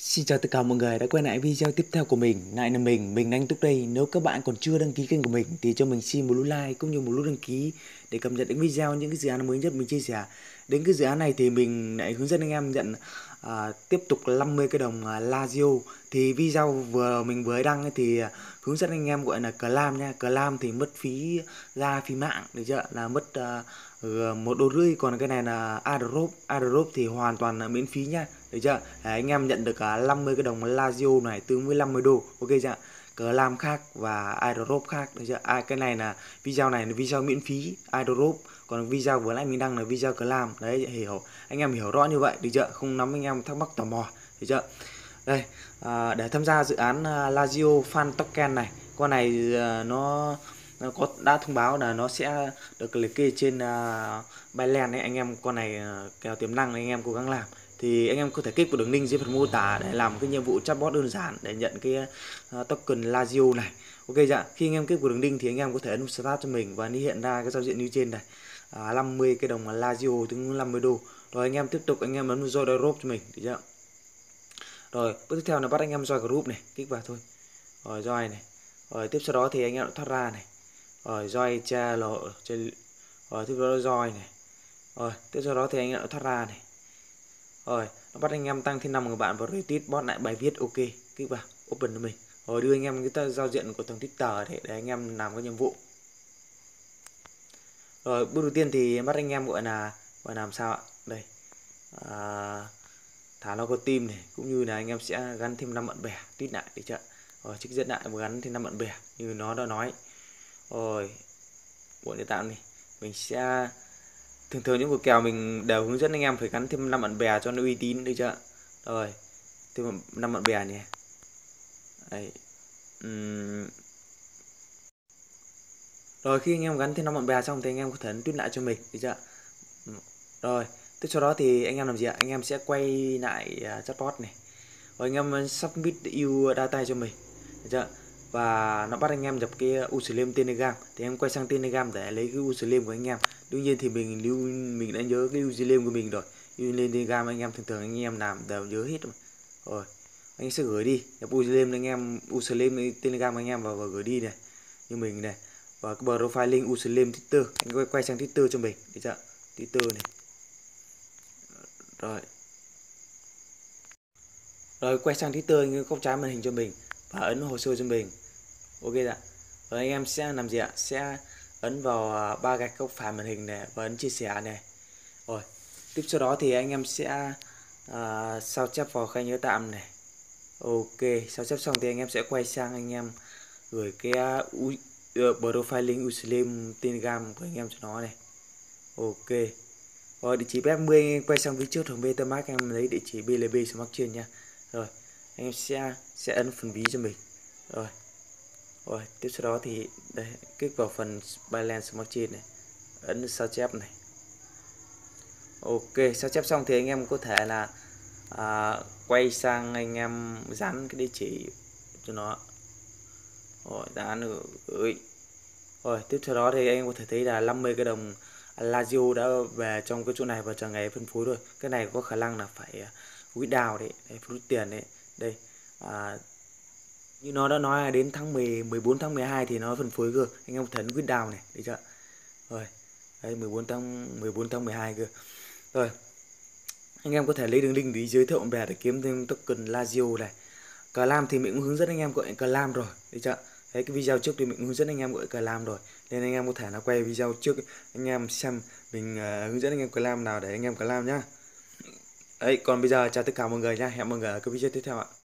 Xin chào tất cả mọi người đã quay lại video tiếp theo của mình. Lại là mình Anh Túc đây. Nếu các bạn còn chưa đăng ký kênh của mình thì cho mình xin một nút like cũng như một nút đăng ký để cập nhật những video, những cái dự án mới nhất mình chia sẻ. Đến cái dự án này thì mình lại hướng dẫn anh em nhận tiếp tục 50 cái đồng Lazio. Thì video mình vừa đăng ấy thì hướng dẫn anh em gọi là claim nha. Claim thì mất phí ra phí mạng, được chưa? Là mất $1,50, còn cái này là airdrop thì hoàn toàn là miễn phí nha, được chưa? Đấy, anh em nhận được cả 50 cái đồng Lazio này tương với 50 đô, ok chưa? Claim khác và airdrop khác, được chưa? Cái này là video miễn phí airdrop, còn video vừa nãy mình đăng là video claim. Đấy, anh em hiểu rõ như vậy, được chưa? Không nắm anh em thắc mắc tò mò, được chưa? Đây, để tham gia dự án Lazio Fan Token này, con này nó đã thông báo là nó sẽ được liệt kê trên Binance đấy anh em. Con này kèo tiềm năng anh em cố gắng làm. Thì anh em có thể kích vào đường link dưới phần mô tả để làm cái nhiệm vụ chatbot đơn giản để nhận cái token Lazio này, ok chưa? Khi anh em kích vào đường link thì anh em có thể ấn start cho mình và nó hiện ra cái giao diện như trên này, 50 cái đồng Lazio tương 50 đô. Rồi anh em tiếp tục anh em ấn join group cho mình, được chưa? Rồi bước tiếp theo là bắt anh em join group này, kích vào thôi. Rồi join này. Rồi tiếp sau đó thì anh em thoát ra này. Rồi join rồi tiếp đó join này. Rồi tiếp sau đó thì anh em thoát ra này. Rồi nó bắt anh em tăng thêm 5 người bạn và retweet bot lại bài viết, ok, kích vào open cho mình. Rồi đưa anh em cái giao diện của tầng Twitter để anh em làm cái nhiệm vụ. Rồi bước đầu tiên thì bắt anh em gọi là làm sao ạ? Đây, thả logo team này, cũng như là anh em sẽ gắn thêm 5 bạn bè tweet lại, được chưa? Rồi trích dẫn lại và gắn thêm 5 bạn bè như nó đã nói. Rồi bộ nhân tạo này mình sẽ thường những cuộc kèo mình đều hướng dẫn anh em phải gắn thêm 5 bạn bè cho nó uy tín, được chưa? Rồi thêm 5 bạn bè nhé. Đấy. Rồi khi anh em gắn thêm 5 bạn bè xong thì anh em có thể tweet lại cho mình, được chưa? Rồi tiếp sau đó thì anh em làm gì ạ? Anh em sẽ quay lại chatbot này. Rồi anh em submit yêu data cho mình, được chưa? Và nó bắt anh em nhập cái username Telegram thì em quay sang Telegram để lấy cái username của anh em. Đương nhiên thì mình đã nhớ cái username của mình rồi. Username Telegram anh em thường anh em làm đều nhớ hết rồi. Rồi anh sẽ gửi đi nhập username anh em, username Telegram anh em và gửi đi này như mình này, và cái profile link username Twitter anh quay sang Twitter cho mình, được chưa? Twitter này. Rồi quay sang Twitter anh góc trái màn hình cho mình và ấn hồ sơ cho mình, ok ạ. Rồi anh em sẽ làm gì ạ? Sẽ ấn vào ba gạch góc phải màn hình này và ấn chia sẻ này. Rồi tiếp sau đó thì anh em sẽ sao chép vào khay nhớ tạm này, ok. Sao chép xong thì anh em sẽ quay sang anh em gửi cái profile link username Telegram của anh em cho nó này, ok. Rồi địa chỉ BF10 anh em quay sang phía trước thằng MetaMask anh em lấy địa chỉ BLB Smart Chain nha. Rồi anh em sẽ ấn phần ví cho mình. Rồi tiếp sau đó thì đây, kích vào phần Binance Smart Chain này, ấn sao chép này, ok. Sao chép xong thì anh em có thể là quay sang anh em dán cái địa chỉ cho nó. Rồi dán gửi. Rồi tiếp theo đó thì anh em có thể thấy là 50 cái đồng Lazio đã về trong cái chỗ này và chờ ngày phân phối rồi. Cái này có khả năng là phải withdraw đấy, rút tiền đấy. Đây như nó đã nói là đến tháng 14 tháng 12 thì nó phân phối cơ. Anh em thấy withdraw này, được chưa? Rồi đây 14 tháng 12 cơ. Rồi anh em có thể lấy đường link để giới thiệu bạn bè để kiếm thêm token Lazio này. Claim thì mình cũng hướng dẫn anh em gọi claim rồi, được chưa? Đấy, cái video trước thì mình hướng dẫn anh em gọi claim rồi, nên anh em có thể là quay video trước anh em xem mình hướng dẫn anh em claim nào để anh em claim nhá. Đấy, còn bây giờ chào tất cả mọi người nha, hẹn mọi người ở cái video tiếp theo ạ.